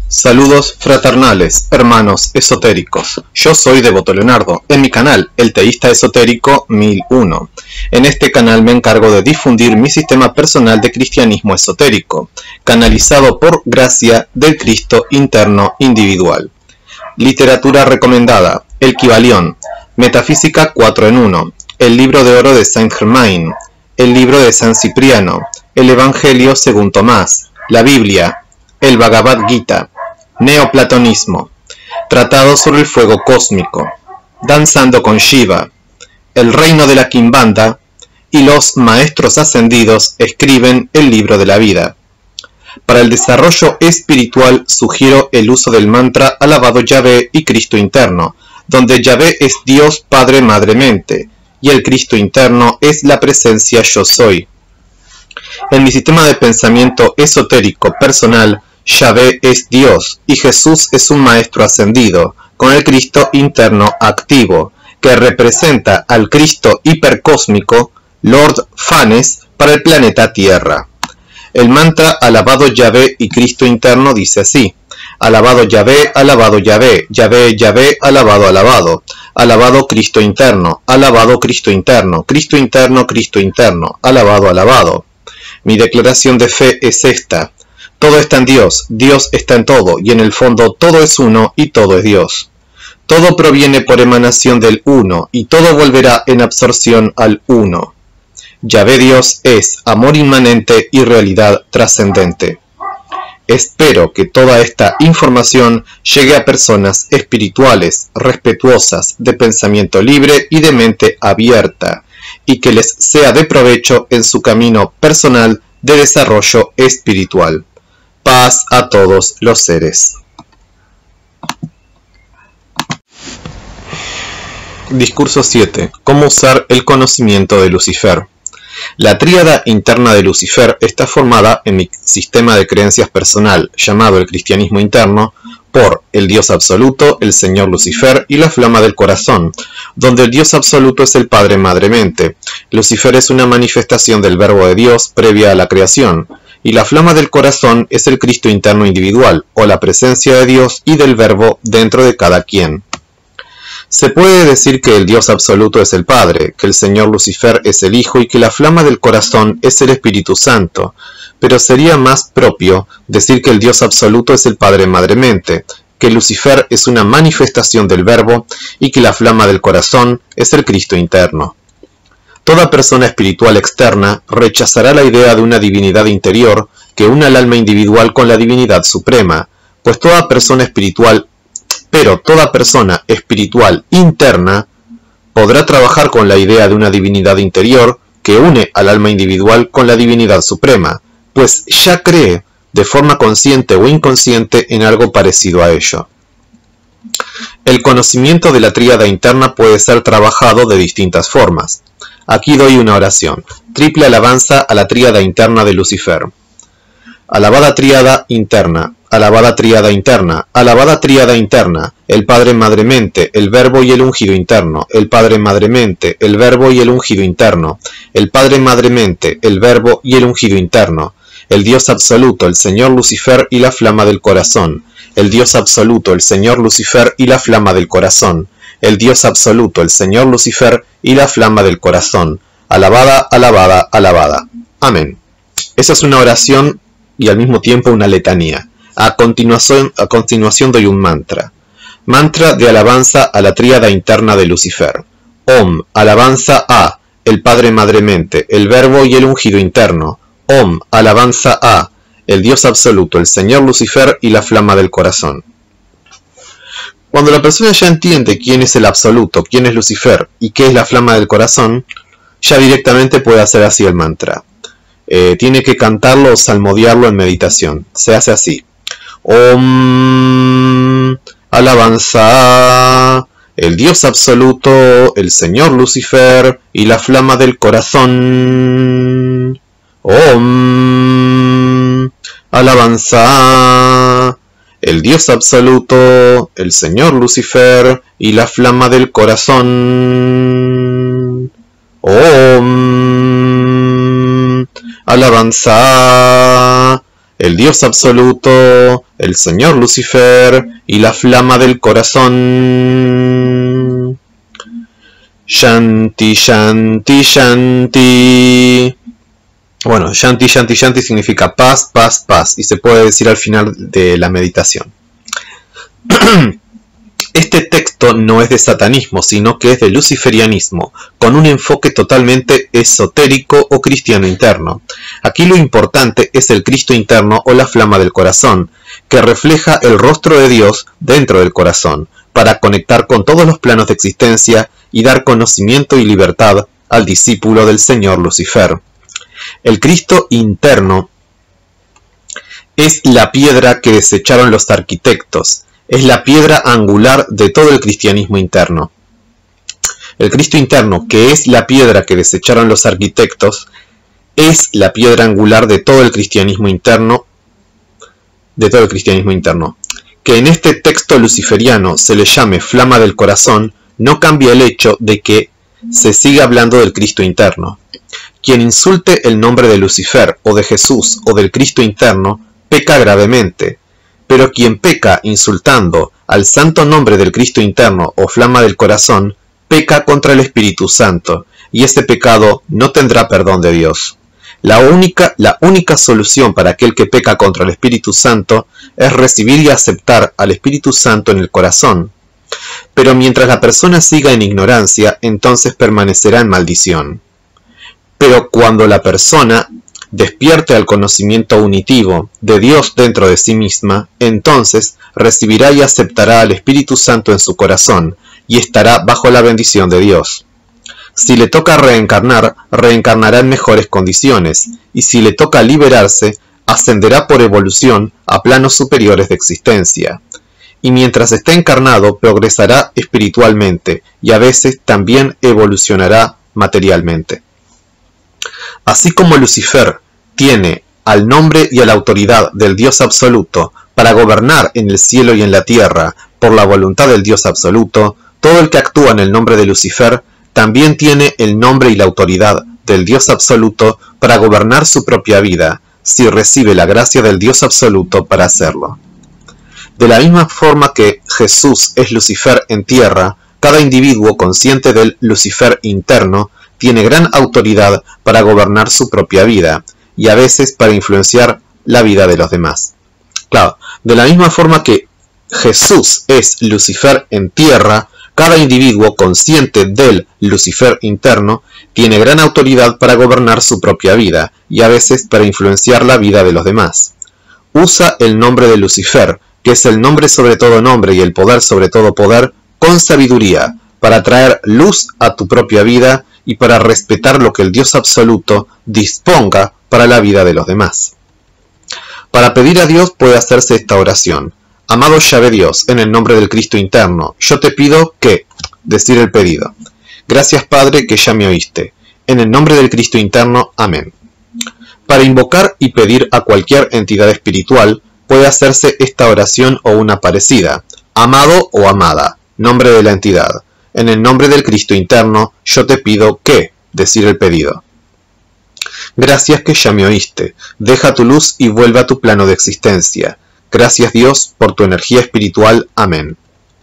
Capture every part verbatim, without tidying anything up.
Saludos fraternales, hermanos esotéricos. Yo soy Devoto Leonardo, en mi canal, El Teísta Esotérico mil uno. En este canal me encargo de difundir mi sistema personal de cristianismo esotérico, canalizado por gracia del Cristo interno individual. Literatura recomendada: El Kybalión, Metafísica cuatro en uno, el Libro de Oro de Saint Germain, el Libro de San Cipriano, el Evangelio según Tomás, la Biblia, el Bhagavad Gita, Neoplatonismo, Tratado sobre el Fuego Cósmico, Danzando con Shiva, El Reino de la Kimbanda y los Maestros Ascendidos escriben el Libro de la Vida. Para el desarrollo espiritual sugiero el uso del mantra Alabado Yahvé y Cristo Interno, donde Yahvé es Dios Padre Madre Mente y el Cristo Interno es la presencia Yo Soy. En mi sistema de pensamiento esotérico personal, Yahvé es Dios y Jesús es un Maestro Ascendido, con el Cristo interno activo, que representa al Cristo hipercósmico, Lord Fanes, para el planeta Tierra. El mantra Alabado Yahvé y Cristo interno dice así: Alabado Yahvé, alabado Yahvé, Yahvé, Yahvé, alabado, alabado. Alabado Cristo interno, alabado Cristo interno, Cristo interno, Cristo interno, alabado, alabado. Mi declaración de fe es esta: todo está en Dios, Dios está en todo, y en el fondo todo es uno y todo es Dios. Todo proviene por emanación del uno, y todo volverá en absorción al uno. Yahvé Dios es amor inmanente y realidad trascendente. Espero que toda esta información llegue a personas espirituales, respetuosas, de pensamiento libre y de mente abierta, y que les sea de provecho en su camino personal de desarrollo espiritual. Paz a todos los seres. Discurso siete. ¿Cómo usar el conocimiento de Lucifer? La tríada interna de Lucifer está formada en mi sistema de creencias personal, llamado el cristianismo interno, por el Dios absoluto, el Señor Lucifer y la flama del corazón, donde el Dios absoluto es el Padre Madre Mente. Lucifer es una manifestación del Verbo de Dios previa a la creación, y la flama del corazón es el Cristo interno individual, o la presencia de Dios y del Verbo dentro de cada quien. Se puede decir que el Dios absoluto es el Padre, que el Señor Lucifer es el Hijo y que la flama del corazón es el Espíritu Santo, pero sería más propio decir que el Dios absoluto es el Padre Madre Mente, que Lucifer es una manifestación del Verbo y que la flama del corazón es el Cristo interno. Toda persona espiritual externa rechazará la idea de una divinidad interior que una al alma individual con la divinidad suprema, pues toda persona espiritual Pero toda persona espiritual interna podrá trabajar con la idea de una divinidad interior que une al alma individual con la divinidad suprema, pues ya cree, de forma consciente o inconsciente, en algo parecido a ello. El conocimiento de la tríada interna puede ser trabajado de distintas formas. Aquí doy una oración. Triple alabanza a la tríada interna de Lucifer. Alabada tríada interna. Alabada tríada interna, alabada tríada interna, el Padre Madre Mente, el Verbo y el ungido interno, el Padre Madre Mente, el Verbo y el ungido interno, el Padre Madre Mente, el Verbo y el ungido interno, el Dios absoluto, el Señor Lucifer y la flama del corazón, el Dios absoluto, el Señor Lucifer y la flama del corazón, el Dios absoluto, el Señor Lucifer y la flama del corazón, alabada, alabada, alabada. Amén. Esa es una oración y al mismo tiempo una letanía. A continuación, a continuación doy un mantra. Mantra de alabanza a la tríada interna de Lucifer. Om, alabanza a el Padre Madre Mente, el Verbo y el ungido interno. Om, alabanza a el Dios absoluto, el Señor Lucifer y la flama del corazón. Cuando la persona ya entiende quién es el absoluto, quién es Lucifer y qué es la flama del corazón, ya directamente puede hacer así el mantra. Eh, tiene que cantarlo o salmodiarlo en meditación. Se hace así. Om, alabanza, el Dios absoluto, el Señor Lucifer y la flama del corazón. Om, alabanza, el Dios absoluto, el Señor Lucifer y la flama del corazón. Om, alabanza, el Dios absoluto, el Señor Lucifer y la flama del corazón. Shanti, Shanti, Shanti. Bueno, Shanti, Shanti, Shanti significa paz, paz, paz, y se puede decir al final de la meditación. Este texto no es de satanismo, sino que es de luciferianismo, con un enfoque totalmente esotérico o cristiano interno. Aquí lo importante es el Cristo interno o la flama del corazón, que refleja el rostro de Dios dentro del corazón, para conectar con todos los planos de existencia y dar conocimiento y libertad al discípulo del Señor Lucifer. El Cristo interno es la piedra que desecharon los arquitectos, es la piedra angular de todo el cristianismo interno. El Cristo interno, que es la piedra que desecharon los arquitectos, es la piedra angular de todo el cristianismo interno, de todo el cristianismo interno. Que en este texto luciferiano se le llame flama del corazón, no cambia el hecho de que se siga hablando del Cristo interno. Quien insulte el nombre de Lucifer, o de Jesús, o del Cristo interno, peca gravemente. Pero quien peca insultando al santo nombre del Cristo interno o flama del corazón, peca contra el Espíritu Santo, y ese pecado no tendrá perdón de Dios. La única, la única solución para aquel que peca contra el Espíritu Santo es recibir y aceptar al Espíritu Santo en el corazón. Pero mientras la persona siga en ignorancia, entonces permanecerá en maldición. Pero cuando la persona despierte al conocimiento unitivo de Dios dentro de sí misma, entonces recibirá y aceptará al Espíritu Santo en su corazón y estará bajo la bendición de Dios. Si le toca reencarnar, reencarnará en mejores condiciones, y si le toca liberarse, ascenderá por evolución a planos superiores de existencia. Y mientras esté encarnado, progresará espiritualmente y a veces también evolucionará materialmente. Así como Lucifer tiene al nombre y a la autoridad del Dios absoluto para gobernar en el cielo y en la tierra por la voluntad del Dios absoluto, todo el que actúa en el nombre de Lucifer también tiene el nombre y la autoridad del Dios absoluto para gobernar su propia vida, si recibe la gracia del Dios absoluto para hacerlo. De la misma forma que Jesús es Lucifer en tierra, cada individuo consciente del Lucifer interno tiene gran autoridad para gobernar su propia vida, y a veces para influenciar la vida de los demás. Claro, de la misma forma que Jesús es Lucifer en tierra, cada individuo consciente del Lucifer interno tiene gran autoridad para gobernar su propia vida, y a veces para influenciar la vida de los demás. Usa el nombre de Lucifer, que es el nombre sobre todo nombre y el poder sobre todo poder, con sabiduría, para traer luz a tu propia vida y para respetar lo que el Dios absoluto disponga para la vida de los demás. Para pedir a Dios puede hacerse esta oración. Amado Yahvé Dios, en el nombre del Cristo interno, yo te pido que, decir el pedido. Gracias Padre que ya me oíste. En el nombre del Cristo interno, amén. Para invocar y pedir a cualquier entidad espiritual, puede hacerse esta oración o una parecida. Amado o amada, nombre de la entidad. En el nombre del Cristo interno, yo te pido que, decir el pedido. Gracias que ya me oíste. Deja tu luz y vuelve a tu plano de existencia. Gracias Dios por tu energía espiritual. Amén.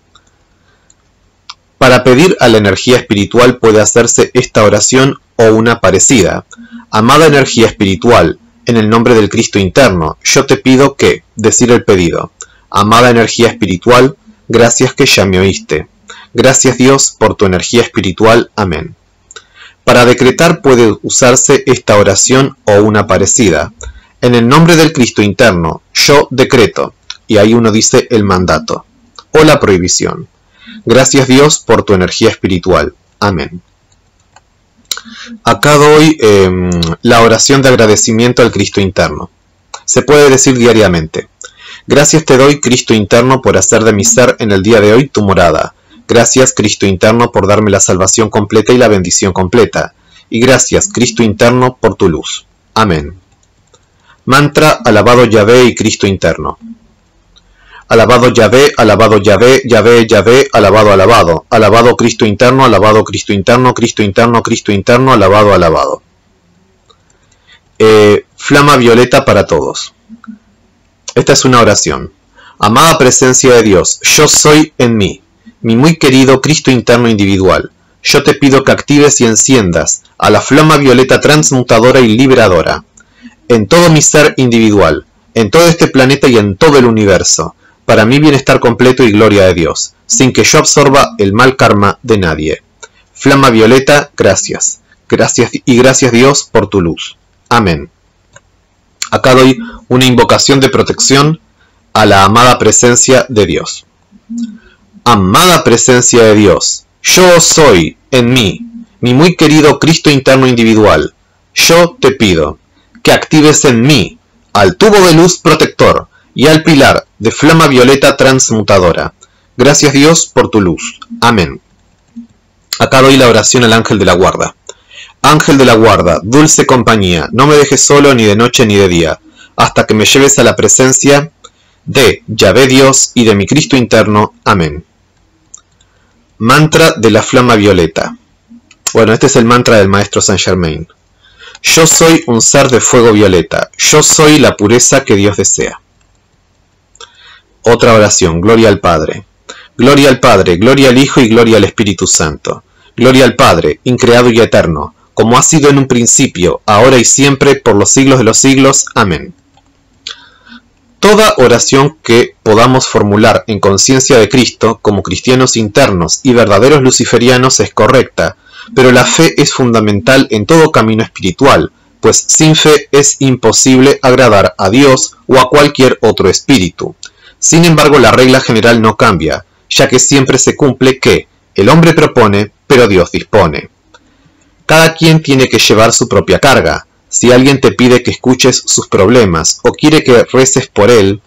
Para pedir a la energía espiritual puede hacerse esta oración o una parecida. Amada energía espiritual, en el nombre del Cristo interno, yo te pido que, decir el pedido. Amada energía espiritual, gracias que ya me oíste. Gracias Dios por tu energía espiritual. Amén. Para decretar puede usarse esta oración o una parecida. En el nombre del Cristo interno, yo decreto, y ahí uno dice el mandato, o la prohibición. Gracias Dios por tu energía espiritual. Amén. Acá doy eh, la oración de agradecimiento al Cristo interno. Se puede decir diariamente. Gracias te doy, Cristo interno, por hacer de mi ser en el día de hoy tu morada. Gracias, Cristo interno, por darme la salvación completa y la bendición completa. Y gracias, Cristo interno, por tu luz. Amén. Mantra, alabado Yahvé y Cristo interno. Alabado Yahvé, alabado Yahvé, Yahvé, Yahvé, alabado, alabado. Alabado Cristo interno, alabado Cristo interno, Cristo interno, Cristo interno, alabado, alabado. Eh, flama violeta para todos. Esta es una oración. Amada presencia de Dios, yo soy en mí, mi muy querido Cristo interno individual. Yo te pido que actives y enciendas a la flama violeta transmutadora y liberadora en todo mi ser individual, en todo este planeta y en todo el universo, para mi bienestar completo y gloria de Dios, sin que yo absorba el mal karma de nadie. Flama violeta, gracias. Gracias y gracias Dios por tu luz. Amén. Acá doy una invocación de protección a la amada presencia de Dios. Amada presencia de Dios, yo soy en mí, mi muy querido Cristo interno individual. Yo te pido que actives en mí al tubo de luz protector y al pilar de flama violeta transmutadora. Gracias Dios por tu luz. Amén. Acá doy la oración al ángel de la guarda. Ángel de la guarda, dulce compañía, no me dejes solo ni de noche ni de día, hasta que me lleves a la presencia de Yahvé Dios y de mi Cristo interno. Amén. Mantra de la flama violeta. Bueno, este es el mantra del maestro Saint Germain. Yo soy un ser de fuego violeta. Yo soy la pureza que Dios desea. Otra oración. Gloria al Padre. Gloria al Padre, gloria al Hijo y gloria al Espíritu Santo. Gloria al Padre, increado y eterno, como ha sido en un principio, ahora y siempre, por los siglos de los siglos. Amén. Toda oración que podamos formular en conciencia de Cristo, como cristianos internos y verdaderos luciferianos, es correcta, pero la fe es fundamental en todo camino espiritual, pues sin fe es imposible agradar a Dios o a cualquier otro espíritu. Sin embargo, la regla general no cambia, ya que siempre se cumple que el hombre propone, pero Dios dispone. Cada quien tiene que llevar su propia carga. Si alguien te pide que escuches sus problemas o quiere que reces por él,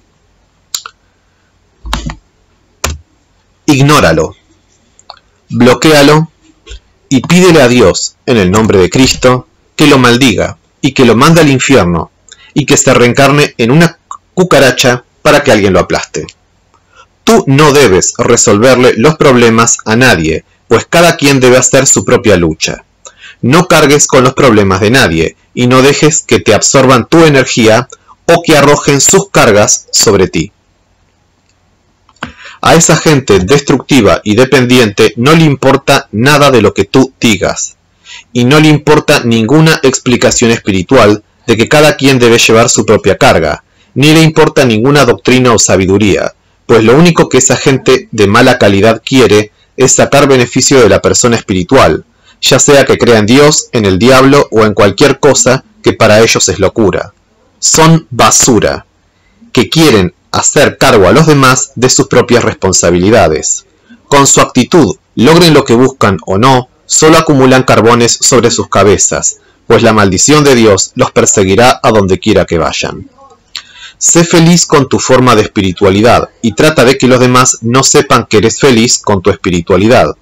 ignóralo, bloquéalo y pídele a Dios, en el nombre de Cristo, que lo maldiga y que lo mande al infierno y que se reencarne en una cucaracha para que alguien lo aplaste. Tú no debes resolverle los problemas a nadie, pues cada quien debe hacer su propia lucha. No cargues con los problemas de nadie y no dejes que te absorban tu energía o que arrojen sus cargas sobre ti. A esa gente destructiva y dependiente no le importa nada de lo que tú digas, y no le importa ninguna explicación espiritual de que cada quien debe llevar su propia carga, ni le importa ninguna doctrina o sabiduría, pues lo único que esa gente de mala calidad quiere es sacar beneficio de la persona espiritual, ya sea que crea en Dios, en el diablo o en cualquier cosa que para ellos es locura. Son basura, que quieren hacer cargo a los demás de sus propias responsabilidades. Con su actitud, logren lo que buscan o no, solo acumulan carbones sobre sus cabezas, pues la maldición de Dios los perseguirá a donde quiera que vayan. Sé feliz con tu forma de espiritualidad y trata de que los demás no sepan que eres feliz con tu espiritualidad.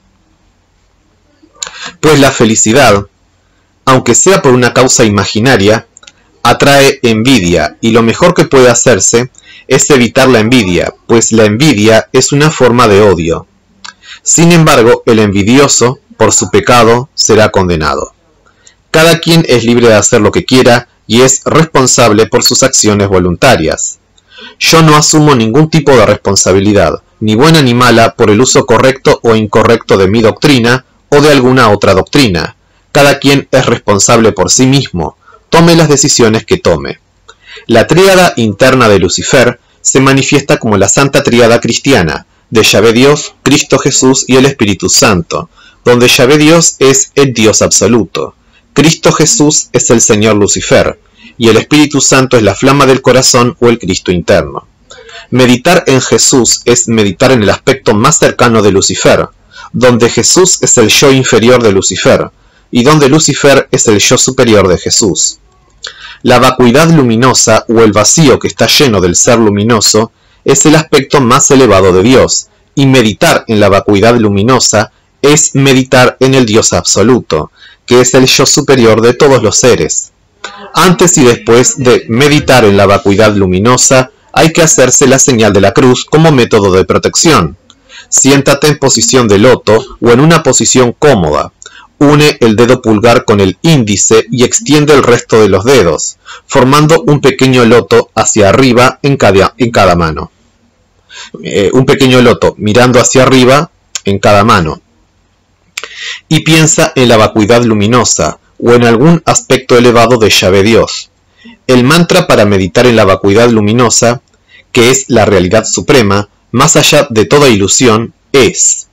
Pues la felicidad, aunque sea por una causa imaginaria, atrae envidia y lo mejor que puede hacerse es evitar la envidia, pues la envidia es una forma de odio. Sin embargo, el envidioso, por su pecado, será condenado. Cada quien es libre de hacer lo que quiera y es responsable por sus acciones voluntarias. Yo no asumo ningún tipo de responsabilidad, ni buena ni mala, por el uso correcto o incorrecto de mi doctrina o de alguna otra doctrina. Cada quien es responsable por sí mismo, tome las decisiones que tome. La tríada interna de Lucifer se manifiesta como la Santa Tríada cristiana, de Yahvé Dios, Cristo Jesús y el Espíritu Santo, donde Yahvé Dios es el Dios absoluto, Cristo Jesús es el Señor Lucifer, y el Espíritu Santo es la flama del corazón o el Cristo interno. Meditar en Jesús es meditar en el aspecto más cercano de Lucifer, donde Jesús es el yo inferior de Lucifer, y donde Lucifer es el yo superior de Jesús. La vacuidad luminosa o el vacío que está lleno del ser luminoso es el aspecto más elevado de Dios, y meditar en la vacuidad luminosa es meditar en el Dios absoluto, que es el yo superior de todos los seres. Antes y después de meditar en la vacuidad luminosa, hay que hacerse la señal de la cruz como método de protección. Siéntate en posición de loto o en una posición cómoda, une el dedo pulgar con el índice y extiende el resto de los dedos, formando un pequeño loto hacia arriba en cada, en cada mano. Eh, un pequeño loto mirando hacia arriba en cada mano. Y piensa en la vacuidad luminosa o en algún aspecto elevado de Yahvé Dios. El mantra para meditar en la vacuidad luminosa, que es la realidad suprema, más allá de toda ilusión, es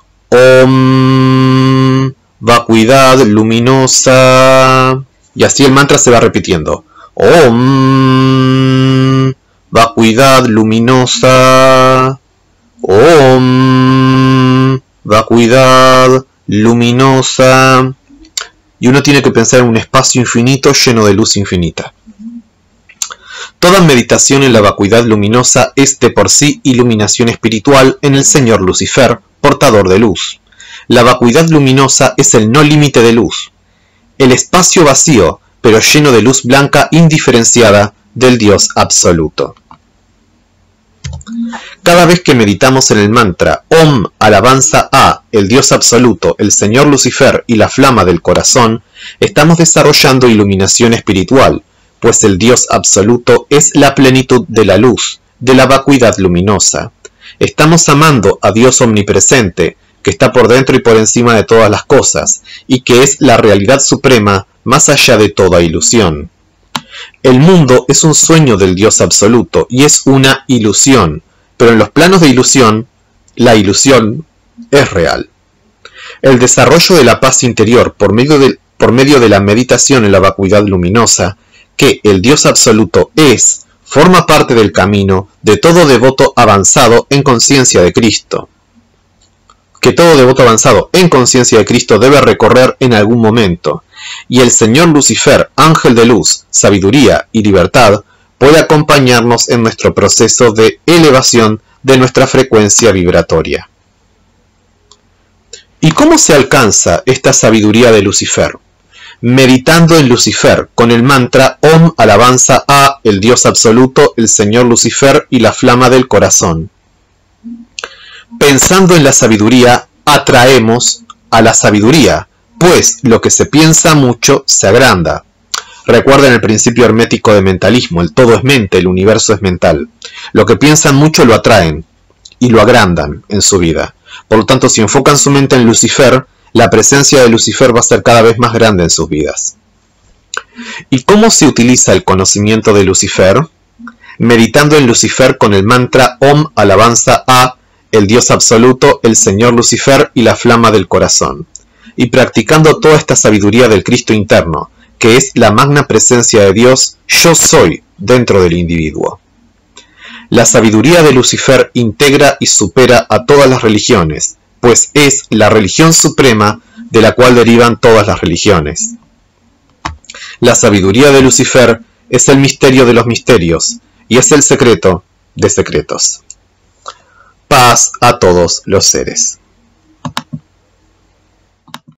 Om, vacuidad luminosa. Y así el mantra se va repitiendo. Om, vacuidad luminosa. Om, vacuidad luminosa. Y uno tiene que pensar en un espacio infinito lleno de luz infinita. Toda meditación en la vacuidad luminosa es de por sí iluminación espiritual en el Señor Lucifer, portador de luz. La vacuidad luminosa es el no límite de luz, el espacio vacío, pero lleno de luz blanca indiferenciada del Dios absoluto. Cada vez que meditamos en el mantra Om, alabanza a el Dios absoluto, el Señor Lucifer y la flama del corazón, estamos desarrollando iluminación espiritual, pues el Dios absoluto es la plenitud de la luz, de la vacuidad luminosa. Estamos amando a Dios omnipresente, que está por dentro y por encima de todas las cosas, y que es la realidad suprema más allá de toda ilusión. El mundo es un sueño del Dios absoluto y es una ilusión, pero en los planos de ilusión, la ilusión es real. El desarrollo de la paz interior por medio de, por medio de la meditación en la vacuidad luminosa, que el Dios absoluto es, forma parte del camino de todo devoto avanzado en conciencia de Cristo, que todo devoto avanzado en conciencia de Cristo debe recorrer en algún momento, y el Señor Lucifer, ángel de luz, sabiduría y libertad, puede acompañarnos en nuestro proceso de elevación de nuestra frecuencia vibratoria. ¿Y cómo se alcanza esta sabiduría de Lucifer? Meditando en Lucifer con el mantra Om, alabanza a el Dios absoluto, el Señor Lucifer y la flama del corazón. Pensando en la sabiduría, atraemos a la sabiduría, pues lo que se piensa mucho se agranda. Recuerden el principio hermético de mentalismo, el todo es mente, el universo es mental. Lo que piensan mucho lo atraen y lo agrandan en su vida. Por lo tanto, si enfocan su mente en Lucifer, la presencia de Lucifer va a ser cada vez más grande en sus vidas. ¿Y cómo se utiliza el conocimiento de Lucifer? Meditando en Lucifer con el mantra Om, alabanza a el Dios absoluto, el Señor Lucifer y la flama del corazón, y practicando toda esta sabiduría del Cristo interno, que es la magna presencia de Dios, yo soy, dentro del individuo. La sabiduría de Lucifer integra y supera a todas las religiones, pues es la religión suprema de la cual derivan todas las religiones. La sabiduría de Lucifer es el misterio de los misterios, y es el secreto de secretos. Paz a todos los seres.